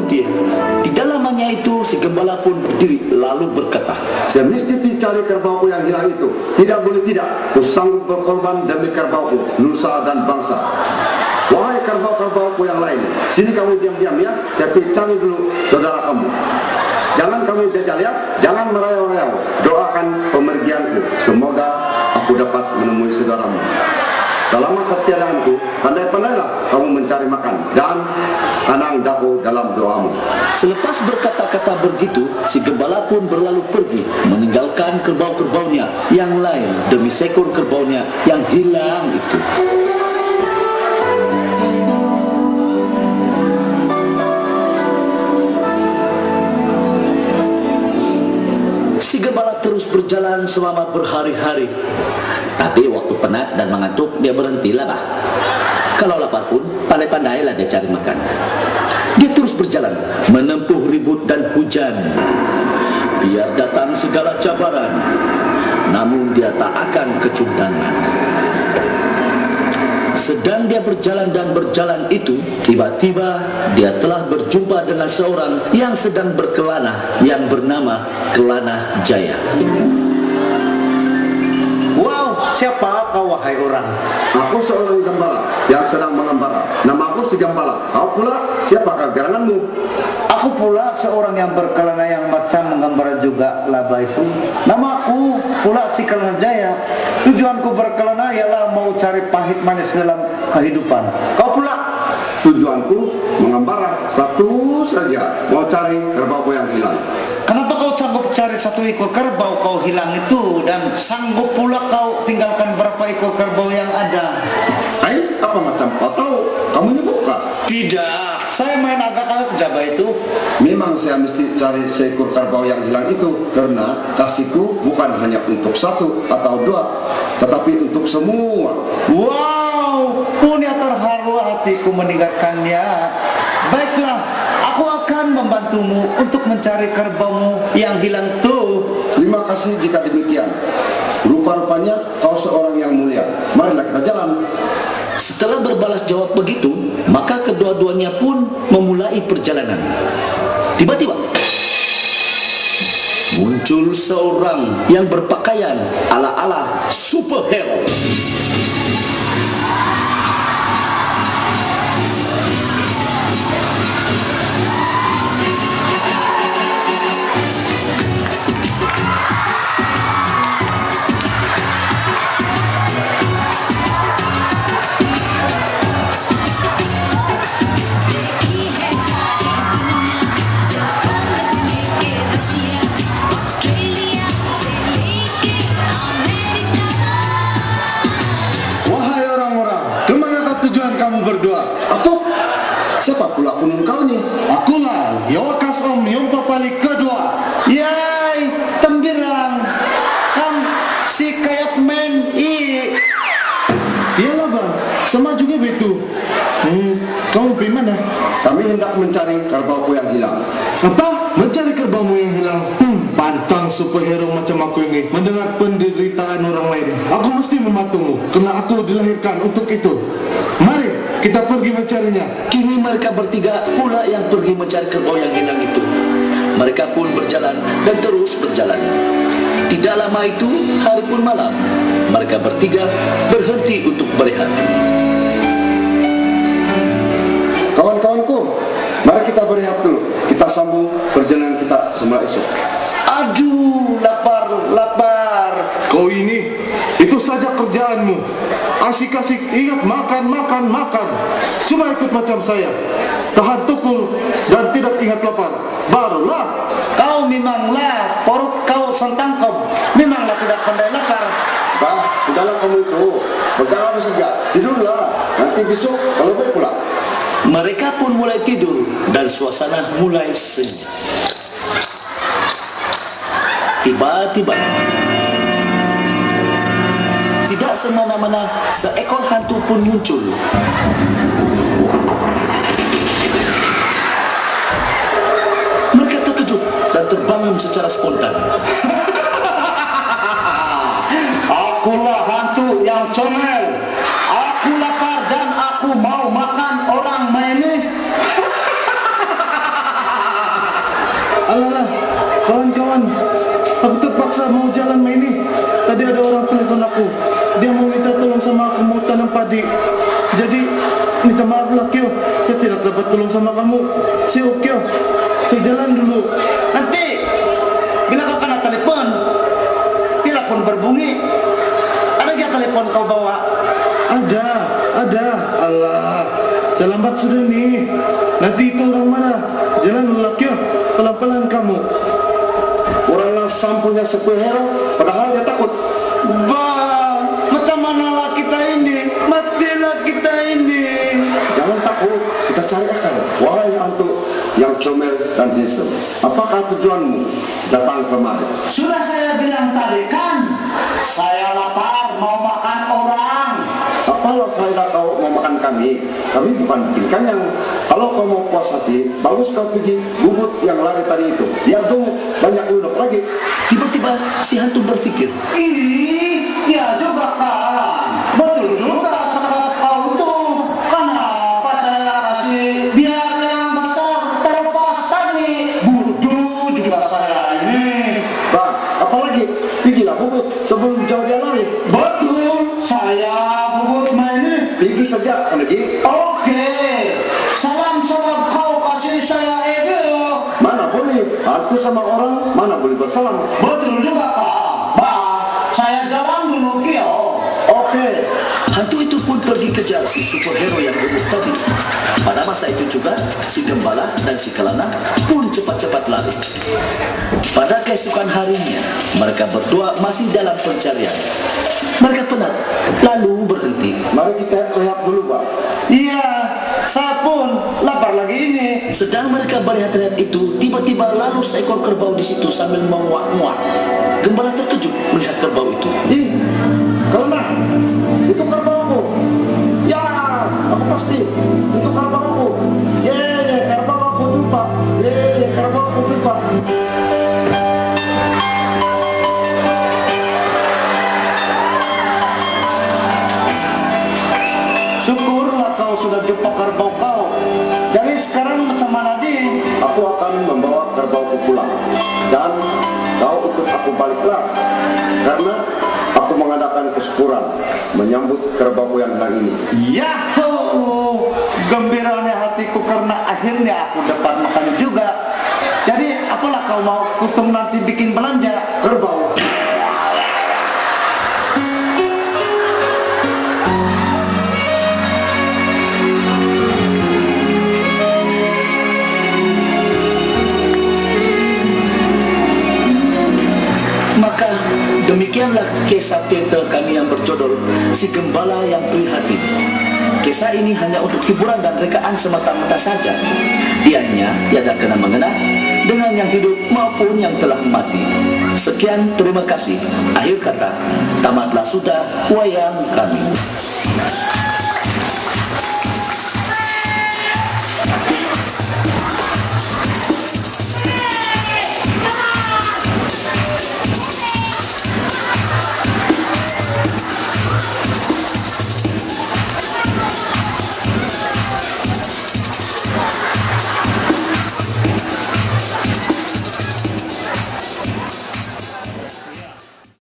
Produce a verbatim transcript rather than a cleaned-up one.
dia. Tidak lamanya itu si gembala pun berdiri lalu berkata, saya mesti pergi cari kerbauku yang hilang itu. Tidak boleh tidak, ku sanggup berkorban demi kerbauku, nusa dan bangsa. Wahai kerbau-kerbauku yang lain, sini kamu diam-diam ya, saya pergi cari dulu saudara kamu. Jangan kamu jajal ya, jangan merayau-rayau. Doakan pemergianku, semoga aku dapat menemui saudaramu. Selama ketiadaanku, pandai-pandailah kamu mencari makan dan tanang dahu dalam doamu. Selepas berkata-kata begitu, si gembala pun berlalu pergi, meninggalkan kerbau-kerbaunya yang lain demi seekor kerbaunya yang hilang itu. Si gembala terus berjalan selama berhari-hari. Tapi waktu penat dan mengantuk, dia berhentilah bah. Kalau lapar pun, pandai-pandailah dia cari makan. Dia terus berjalan, menempuh ribut dan hujan. Biar datang segala cabaran, namun dia tak akan kecundangan. Sedang dia berjalan dan berjalan itu, tiba-tiba dia telah berjumpa dengan seorang yang sedang berkelana, yang bernama Kelana Jaya. Wow, siapa kau wahai orang? Aku seorang gembala yang sedang mengembara. Namaku si Gembala. Kau pula siapakah geranganmu? Aku pula seorang yang berkelana yang macam mengembara juga laba itu. Namaku pula si Kelana Jaya. Tujuanku berkelana ialah mau cari pahit manis dalam kehidupan. Kau pula? Tujuanku mengembara satu saja, mau cari kerbauku yang hilang. Kenapa kau sanggup cari satu ekor kerbau kau hilang itu, dan sanggup pula kau tinggalkan berapa ekor kerbau yang ada? Hai, apa macam kau tahu? Kamu ini bukan? Tidak, saya main agak-agak jaba itu. Memang saya mesti cari seekor kerbau yang hilang itu, karena kasihku bukan hanya untuk satu atau dua, tetapi untuk semua. Wow, punya terharu hatiku mendengarkannya. Baiklah, aku akan membantumu untuk mencari kerbaumu yang hilang tuh. Terima kasih jika demikian. Rupa-rupanya kau seorang yang mulia. Marilah kita jalan. Setelah berbalas jawab begitu, maka kedua-duanya pun memulai perjalanan. Tiba-tiba muncul seorang yang berpakaian ala-ala superhero. Siapa pula kunun kau ni? Akulah Yokas Om Yompa Pali kedua. Yai, tembirang. Kam si kayak men i. Iyalah bah, sama juga begitu. Hmm, kamu pergi mana? Kami hendak mencari kerbauku yang hilang. Apa? Mencari kerbaumu yang hilang? Hmm, pantang superhero macam aku ini mendengar penderitaan orang lain. Aku mesti membantumu, karena aku dilahirkan untuk itu. Mari kita pergi mencarinya. Kini mereka bertiga pula yang pergi mencari kerbau yang hilang itu. Mereka pun berjalan dan terus berjalan. Tidak lama itu, hari pun malam. Mereka bertiga berhenti untuk berehat. Kawan-kawanku, mari kita berehat dulu. Kita sambung perjalanan kita semula esok. Aduh, lapar, lapar. Kau ini, itu saja kerjaanmu. Asik-asik ingat makan, makan, makan. Cuma ikut macam saya, tahan tukul dan tidak ingat lapar. Barulah. Kau memanglah perut kau sentangkap. Memanglah tidak pandai lapar. Bah, sudahlah kamu itu. Berjalan saja, tidurlah. Nanti besok kalau baik pula. Mereka pun mulai tidur dan suasana mulai senyum. Tiba-tiba, tidak semena-mena seekor hantu pun muncul. Mereka terkejut dan terbangun secara spontan. Akulah hantu yang comel. Aku lapar dan aku mau makan orang ini. Alalah, kawan-kawan, aku terpaksa mau jalan main ini. Tadi ada orang telepon aku. Dia mau minta tolong sama aku mau tanam padi. Jadi minta maaf lah Kyo, saya tidak dapat tolong sama kamu. Si Kyo, saya jalan dulu. Nanti bila kau kena telepon, telepon berbunyi. Ada nggak telepon kau bawa? Ada, ada. Allah, saya lambat sudah nih. Nanti itu orang marah. Jalan dulu lah Kyo, pelan-pelan kamu. Orangnya sampunya superhero, padahal dia takut. Bang, macam mana lah kita ini? Matilah kita ini. Jangan takut, kita cari akal. Wahai hantu yang comel dan handsome, apakah tujuanmu datang kemari? Sudah saya bilang tadi kan, saya lapar mau makan orang. Apalah faedah kau mau makan kami? Kami bukan bikin kenyang. Kalau kau mau puas hati, bagus kau pergi bubut yang lari tadi itu. Biar gemuk, banyak lunak lagi. Tiba-tiba si hantu berpikir, Ih, ya juga kan. Betul juga kata kau tuh. Kenapa saya kasih biar yang besar terlepas tadi? Bodoh juga saya ini. Bang, apalagi pergilah bubut sebelum jauh dia lari. Betul, saya bubut main ini. Pergi saja, lagi. Oke, salam sama kau kasih saya ide. Mana boleh hantu sama orang, mana boleh bersalam. Betul juga kak. Bah, saya jalan dulu Kyo. Oke. hantu itu pun pergi kejar si superhero yang gemuk tadi. Pada masa itu juga, si gembala dan si kelana pun cepat-cepat lari. Pada keesokan harinya, mereka berdua masih dalam pencarian. Mereka penat, lalu berhenti. Mari kita lihat dulu, Pak. Iya, saya pun lapar lagi ini. Sedang mereka berehat-rehat itu, tiba-tiba lalu seekor kerbau di situ sambil menguak-nguak. Gembala terkejut melihat kerbau itu. Ih, Kelana, itu kerbau aku. Ya, aku pasti itu kerbau aku. Ye, ye, kerbau aku jumpa. Ye, ye, kerbau aku jumpa. Syukurlah kau sudah jumpa kerbau kau. Jadi sekarang macam mana di? Aku akan membawa kerbauku pulang dan kau ikut aku baliklah karena aku mengadakan kesyukuran menyambut kerbauku yang hilang ini. Yahoo! Gembiranya hatiku karena akhirnya aku dapat makan juga. Jadi apalah kau mau kutung nanti bikin belanja? Kerbau. Maka demikianlah kisah teater kami yang berjudul Si Gembala yang Prihatin. Kisah ini hanya untuk hiburan dan rekaan semata-mata saja. Ianya tiada kena mengena dengan yang hidup maupun yang telah mati. Sekian, terima kasih. Akhir kata, tamatlah sudah wayang kami.